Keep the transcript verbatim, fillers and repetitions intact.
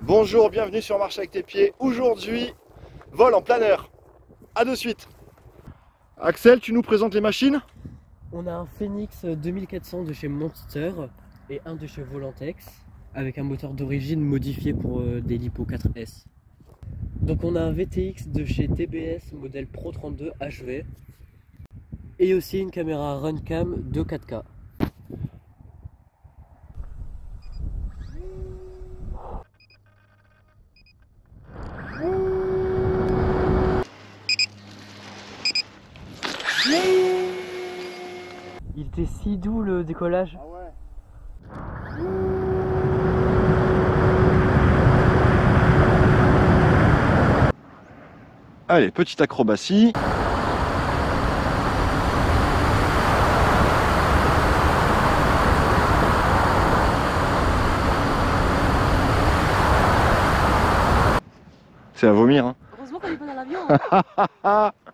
Bonjour, bienvenue sur Marche avec tes pieds. Aujourd'hui, vol en planeur. A de suite. Axel, tu nous présentes les machines? On a un Phoenix deux mille quatre cents de chez Monster et un de chez Volantex avec un moteur d'origine modifié pour euh, des Lipo quatre S. Donc on a un V T X de chez T B S modèle Pro trente-deux H V et aussi une caméra Runcam de quatre K. Il était si doux le décollage. Ah ouais. Allez, petite acrobatie. C'est à vomir, hein. Heureusement qu'on n'est pas dans l'avion.